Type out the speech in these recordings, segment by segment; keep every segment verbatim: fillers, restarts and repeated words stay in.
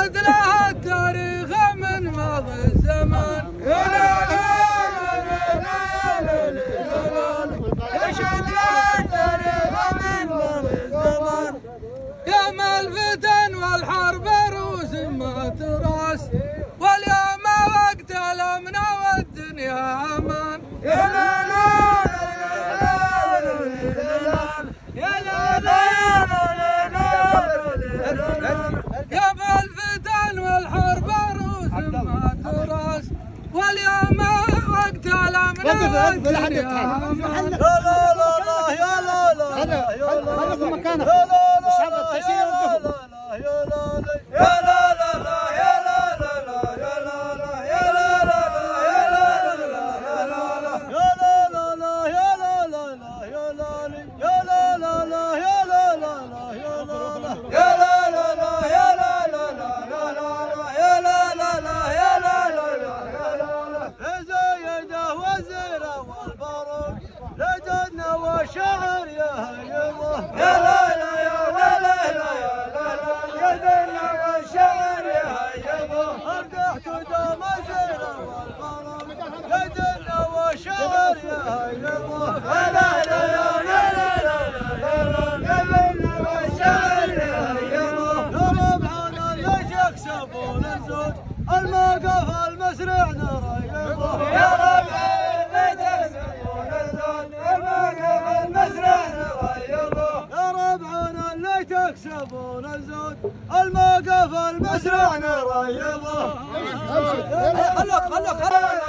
يشهد لها التاريخ من ماضي الزمان. يشهد لها التاريخ من ماضي الزمان. يوم الفتن والحرب روس ما تراس، واليوم وقت الامن والدنيا امان. يا لا لا يا لا لا يوم الفتن والحرب روس ما تراس، واليوم وقت الامن والدنيا امان. لا لا لا يا لا لا يا لا لا في مكانك. لا لا لا يا لا لا يا لا لا يا لا لا يا لا لا يا لا لا يا لا لا يا لا لا يا لا لا يا لا لا يا لا لا يا لا لا يا لا لا يا لا لا يا لا لا يا زايده وزيره والبارود لجدنا وشعر يا هيضه. يا لا لا يا لا لا يا لا لا لجدنا وشعر يا هيضه. ارجعت دام زيره والبارود لجدنا وشعر يا هيضه. يا لا لا يا لا لا لجدنا وشعر يا هيضه. يا ربعنا ليش يكسبون الزود الموقف المسرع نريضه. يا ربعنا ليش يكسبون الزود الموقف المسرع نريضه. يا ربعنا اللي تكسبون الزود الموقف المسرع نريضه. خلوك خلوك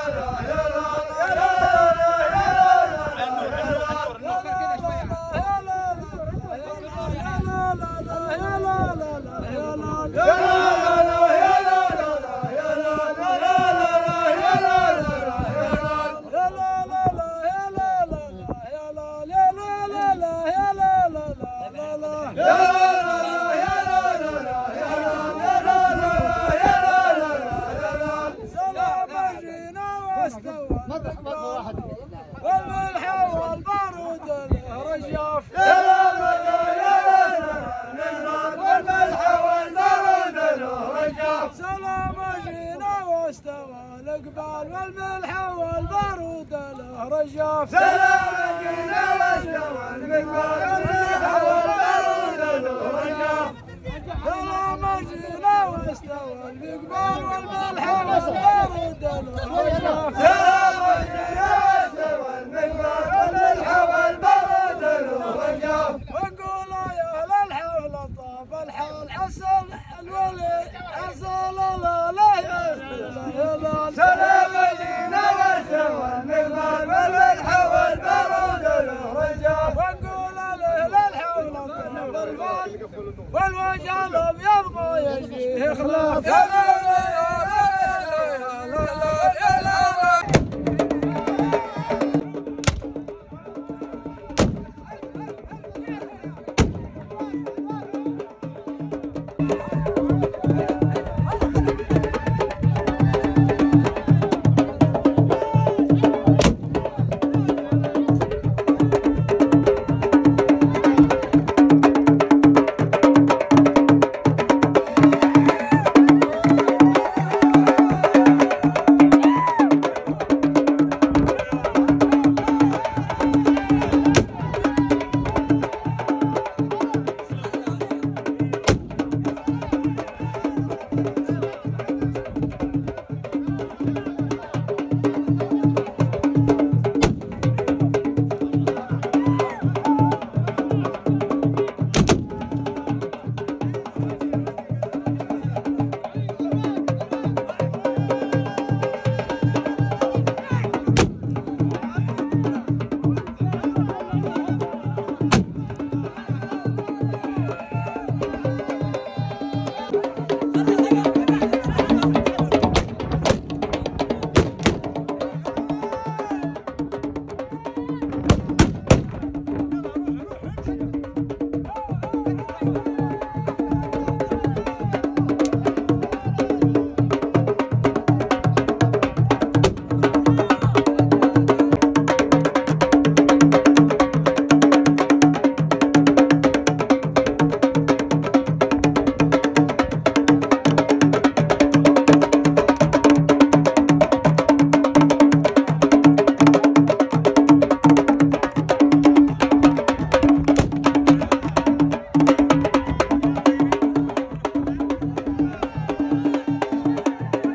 والملح والبارود الرجاف. يا لا لا يا لا لا والملح والبارود الرجاف. سلام جينا واستوى الاقبال والملح والبارود الرجاف. سلام جينا واستوى الاقبال والملح والبارود الرجاف. سلام جينا واستوى الاقبال والملح والبارود الرجاف. وقولوا يا اهل الحول طاب الحال حصل الولي حصل لا لا يا لا. سلام جينا واستوى المقبال والملح والبارود الرجاف. وقول اهل الحول طاب الحال والوجه الابيض ما يجيه خلاف. يا لا لا يا لا لا يا لا لا.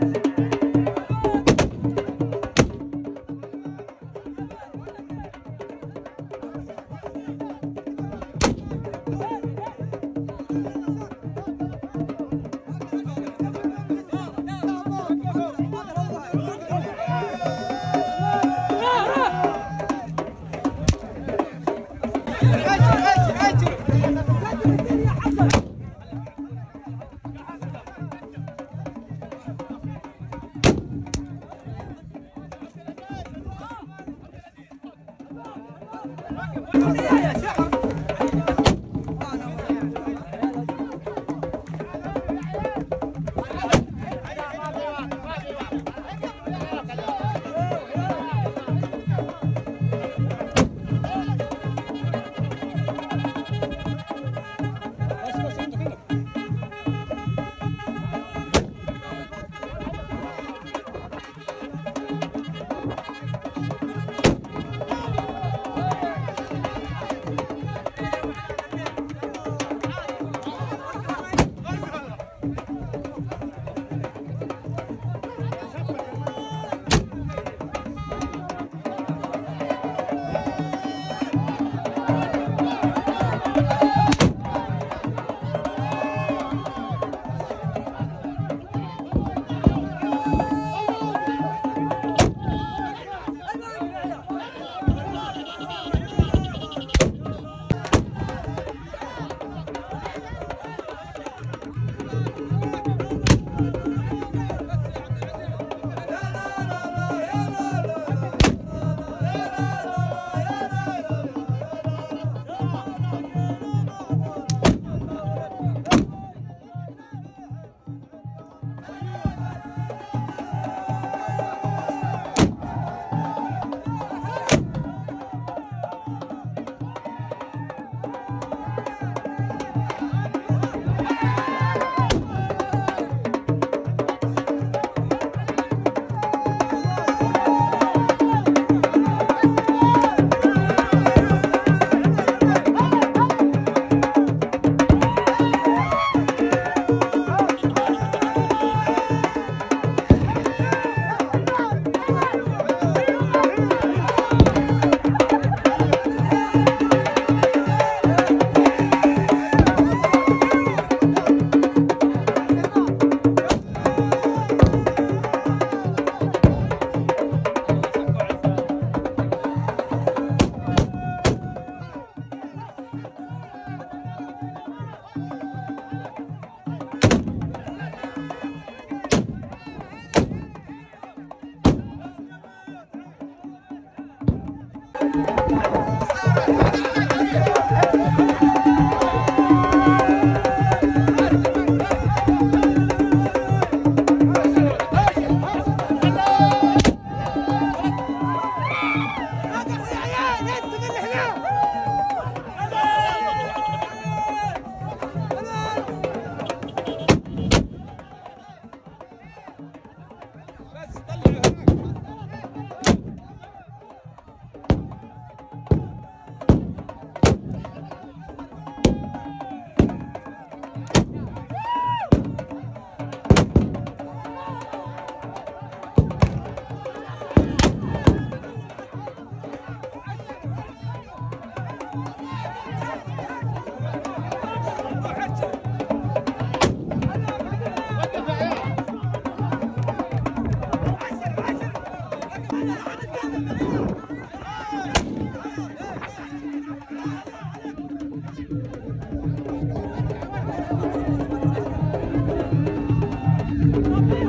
Come on.